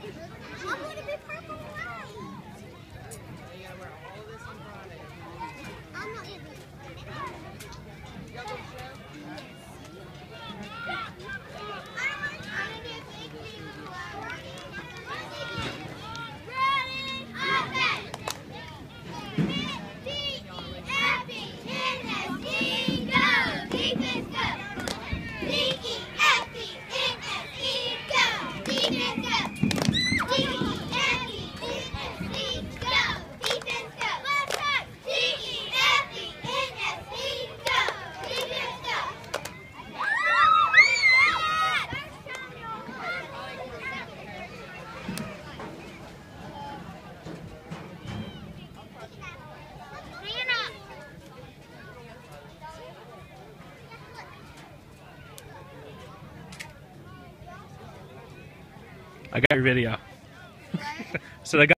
I'm going to be purple and white. You gotta wear all of this on Friday. I'm not going to be. You gotta go to the show? I got your video. So I got